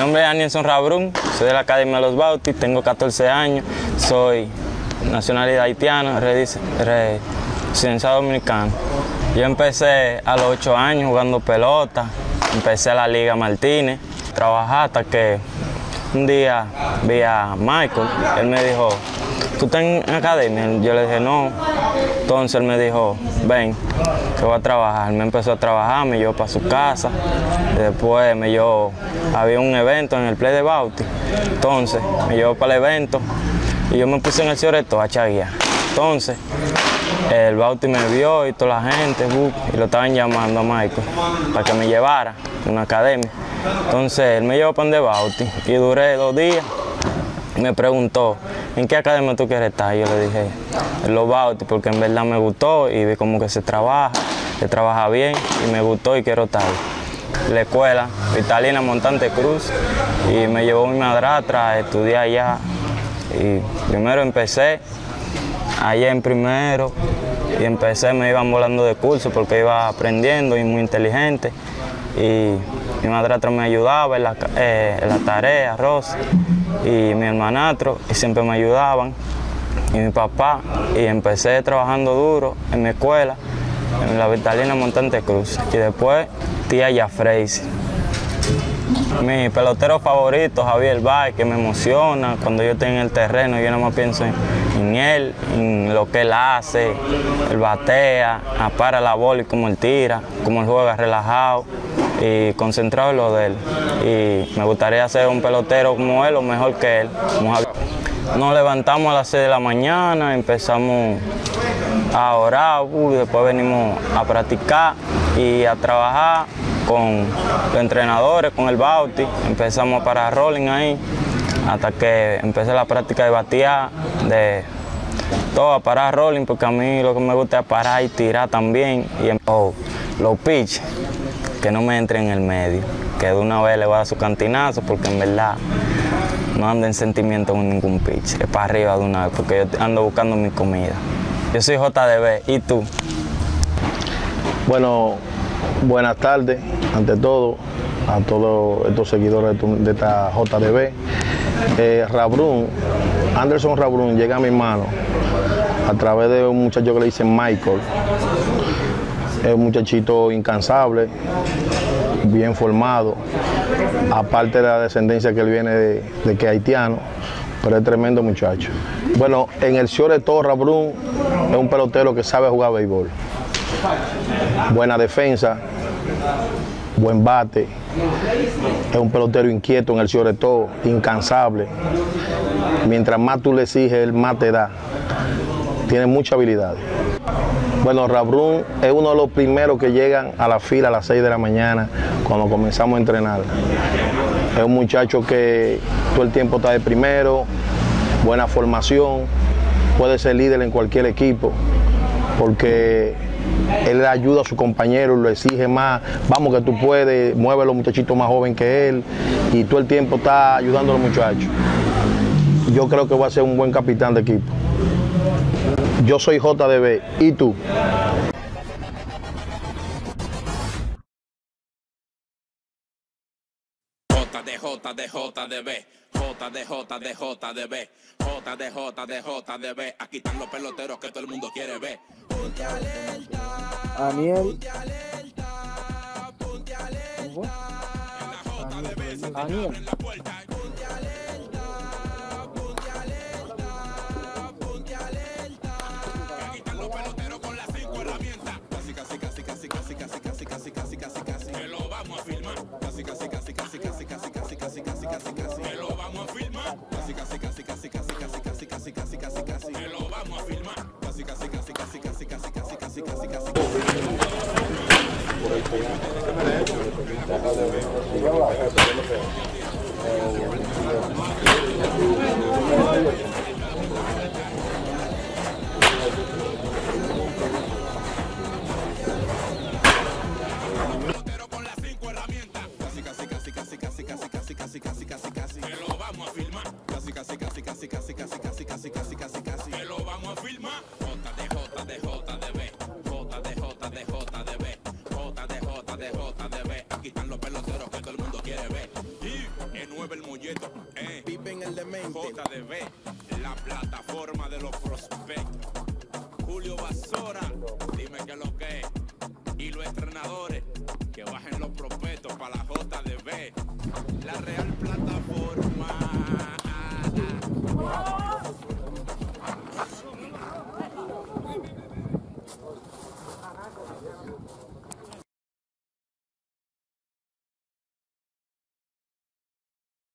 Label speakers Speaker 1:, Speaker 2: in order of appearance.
Speaker 1: nombre es Anielson Rabrún, soy de la Academia de los Bautis, tengo 14 años, soy nacionalidad haitiana, residenciado dominicano. Yo empecé a los 8 años jugando pelota, empecé a la Liga Martínez, trabajé hasta que un día vi a Michael, él me dijo, ¿tú estás en academia? Yo le dije, no. Entonces él me dijo, ven, que voy a trabajar. Me empezó a trabajar, me llevó para su casa. Y después había un evento en el Play de Bautis. Entonces me llevó para el evento y yo me puse en el Cioreto a chaguear. Entonces el Bautis me vio y toda la gente, y lo estaban llamando a Michael para que me llevara a una academia. Entonces él me llevó para donde Bautis y duré 2 días. Me preguntó, ¿en qué academia tú quieres estar? Y yo le dije, en los Bautis, porque en verdad me gustó y vi como que se trabaja bien y me gustó y quiero estar ahí. La escuela, Vitalina Montante Cruz, y me llevó mi madrastra a estudiar allá. Y primero empecé allá en primero y me iban volando de curso porque iba aprendiendo y muy inteligente. Y mi madrastra me ayudaba en la tarea, Rosa, y mi hermanastro, y siempre me ayudaban, y mi papá, y empecé trabajando duro en mi escuela, en la Vitalina Montante Cruz, y después tía Yafreisi. Mi pelotero favorito, Javier Baez, que me emociona cuando yo estoy en el terreno, yo nada más pienso en él, en lo que él hace, él batea, para la bola y cómo él tira, cómo él juega relajado y concentrado en lo de él. Y me gustaría ser un pelotero como él o mejor que él. Nos levantamos a las 6 de la mañana, empezamos a orar, después venimos a practicar y a trabajar con los entrenadores, con el Bautis. Empezamos a parar rolling ahí, hasta que empecé la práctica de batear, de todo a parar rolling, porque a mí lo que me gusta es parar y tirar también. Y los pitch, que no me entren en el medio, que de una vez le voy a dar su cantinazo, porque en verdad no ando en sentimiento con ningún pitch, es para arriba de una vez, porque yo ando buscando mi comida. Yo soy JDB, ¿y tú?
Speaker 2: Bueno, buenas tardes, ante todo, a todos estos seguidores de esta JDB. Anderson Rabrún llega a mi mano a través de un muchacho que le dicen Michael. Es un muchachito incansable, bien formado, aparte de la descendencia que él viene de que es haitiano, pero es tremendo muchacho. Bueno, en el Cioreto, Rabrún es un pelotero que sabe jugar béisbol. Buena defensa, buen bate, es un pelotero inquieto en el Cioreto, incansable. Mientras más tú le exiges, él más te da. Tiene mucha habilidad. Bueno, Rabrún es uno de los primeros que llegan a la fila a las 6 de la mañana cuando comenzamos a entrenar. Es un muchacho que todo el tiempo está de primero, buena formación, puede ser líder en cualquier equipo, porque él le ayuda a su compañero, lo exige más, vamos que tú puedes, mueve a los muchachitos más jóvenes que él, y todo el tiempo está ayudando a los muchachos. Yo creo que va a ser un buen capitán de equipo. Yo soy JDB, ¿y tú?
Speaker 3: JDB, aquí están los peloteros que todo el mundo quiere ver.
Speaker 4: Aniel. Aniel.
Speaker 3: Que lo vamos a filmar. Que lo vamos a filmar. Que lo vamos a filmar. mueve el molleto.
Speaker 4: Pippen el demente.
Speaker 3: JDB, la plataforma de los prospectos. Julio Basora, dime qué es lo que es.